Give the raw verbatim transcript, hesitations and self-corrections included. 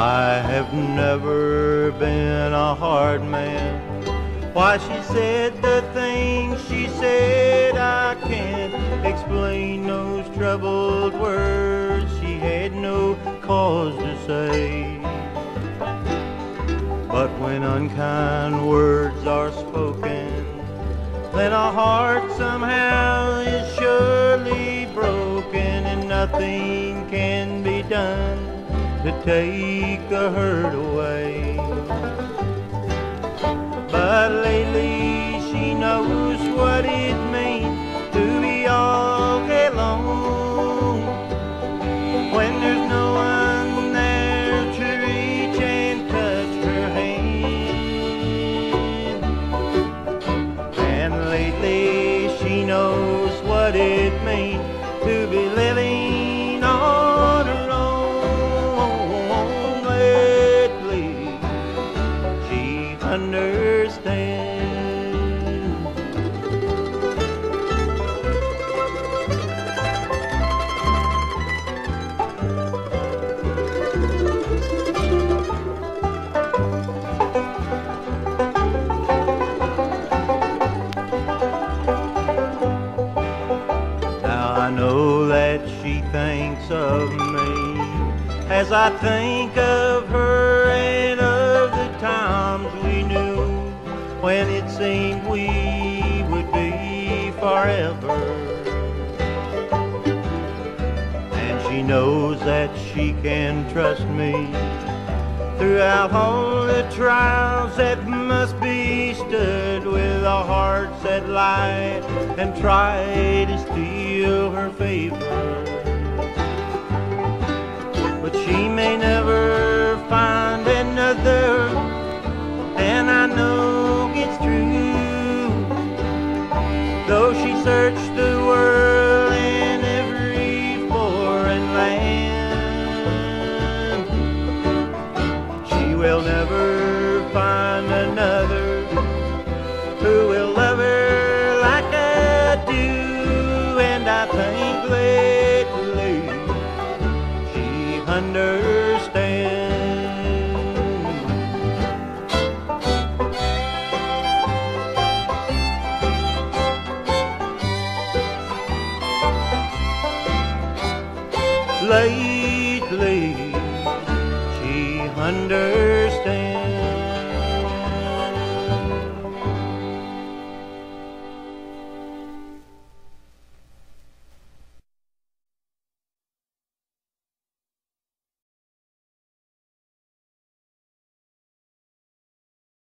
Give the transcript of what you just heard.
I have never been a hard man. Why she said the things she said, I can't explain those troubled words she had no cause to say. But when unkind words are spoken, then a heart somehow is surely broken, and nothing can be done to take the hurt away. But lately she knows what it means to be all alone, when there's no one there to reach and touch her hand. And lately she knows what it means to be living on her own. Lately she understands. Now I know that she thinks of me as I think of her and of the times we knew when it seemed we would be forever. And she knows that she can trust me throughout all the trials that must be stood, with a heart that lie and try to steal her favor. But she may never find another, and I know it's true. Though she searched the world and every foreign land, she will never find another who will love her like I do. And I think lately she understands. Lately she understands.